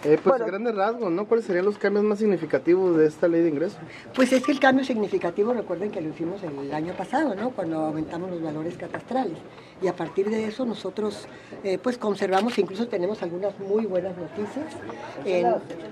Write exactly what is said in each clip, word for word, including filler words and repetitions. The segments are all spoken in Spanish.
Eh, pues Bueno, grandes rasgos, ¿no? ¿Cuáles serían los cambios más significativos de esta ley de ingresos? pues es que el cambio significativo, recuerden que lo hicimos el año pasado, ¿no? Cuando aumentamos los valores catastrales. Y a partir de eso nosotros eh, pues conservamos, incluso tenemos algunas muy buenas noticias. En,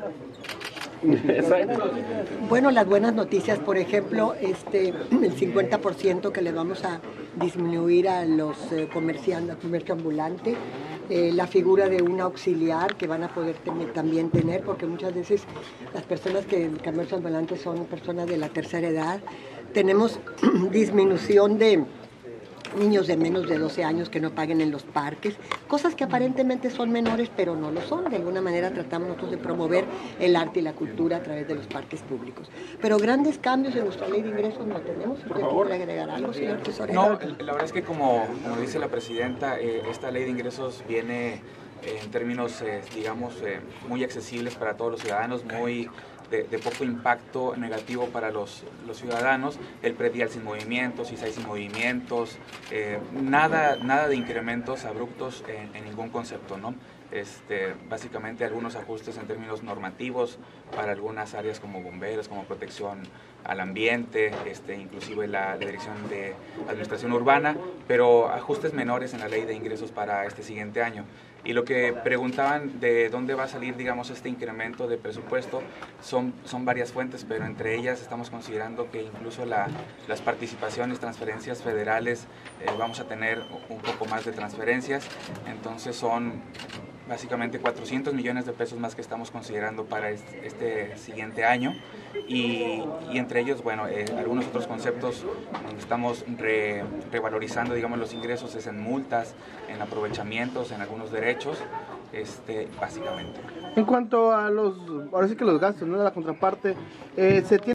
Bueno, las buenas noticias, por ejemplo, este, el cincuenta por ciento que le vamos a disminuir a los eh, comerciantes, al comercio ambulante, eh, la figura de un auxiliar que van a poder tener, también tener, porque muchas veces las personas que en el comercio ambulante son personas de la tercera edad. Tenemos disminución de niños de menos de doce años que no paguen en los parques, cosas que aparentemente son menores, pero no lo son. De alguna manera tratamos nosotros de promover el arte y la cultura a través de los parques públicos. Pero grandes cambios en nuestra ley de ingresos no tenemos. ¿Usted quiere agregar algo, señor tesorero? No, la verdad es que como, como dice la presidenta, eh, esta ley de ingresos viene eh, en términos, eh, digamos, eh, muy accesibles para todos los ciudadanos, muy de, de poco impacto negativo para los, los ciudadanos, el predial sin movimientos, I S A I sin movimientos, eh, nada, nada de incrementos abruptos en, en ningún concepto, ¿no? Este, básicamente algunos ajustes en términos normativos para algunas áreas como bomberos, como protección al ambiente, este, inclusive la, la Dirección de Administración Urbana, pero ajustes menores en la ley de ingresos para este siguiente año. Y lo que preguntaban de dónde va a salir, digamos, este incremento de presupuesto, son, son varias fuentes, pero entre ellas estamos considerando que incluso la, las participaciones, transferencias federales, eh, vamos a tener un poco más de transferencias, entonces son básicamente cuatrocientos millones de pesos más que estamos considerando para este, este siguiente año y, y entre ellos, bueno, eh, algunos otros conceptos donde estamos re, revalorizando, digamos, los ingresos es en multas, en aprovechamientos, en algunos derechos, este, básicamente. En cuanto a los, ahora sí que los gastos, ¿no? De la contraparte, eh, se tiene